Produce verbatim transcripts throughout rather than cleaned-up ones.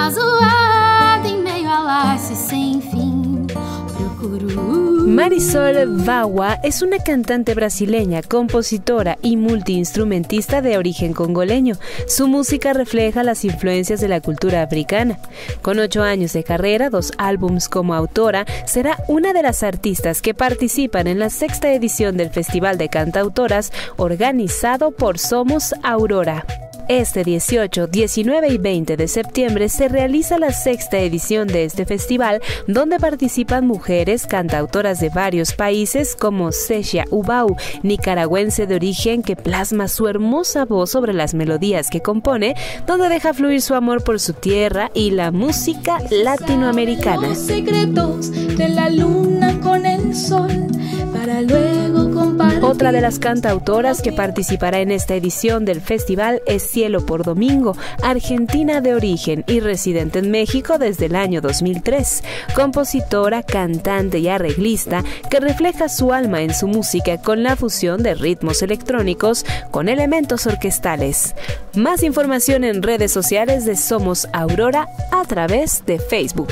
zoada em meio a laços sem fim. Procuro. Marisol Vawa es una cantante brasileña, compositora y multiinstrumentista de origen congoleño. Su música refleja las influencias de la cultura africana. Con ocho años de carrera, dos álbums como autora, será una de las artistas que participan en la sexta edición del Festival de Cantautoras organizado por Somos Aurora. Este dieciocho, diecinueve y veinte de septiembre se realiza la sexta edición de este festival, donde participan mujeres cantautoras de varios países como Sesha Ubau, nicaragüense de origen que plasma su hermosa voz sobre las melodías que compone, donde deja fluir su amor por su tierra y la música latinoamericana. Los secretos de la luna con el sol para luego compartir. Otra de las cantautoras que participará en esta edición del festival es Cielo por Domingo, argentina de origen y residente en México desde el año dos mil tres, compositora, cantante y arreglista que refleja su alma en su música con la fusión de ritmos electrónicos con elementos orquestales. Más información en redes sociales de Somos Aurora a través de Facebook.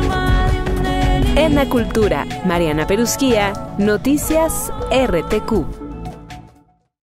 En la cultura, Mariana Perusquía, Noticias R T Q.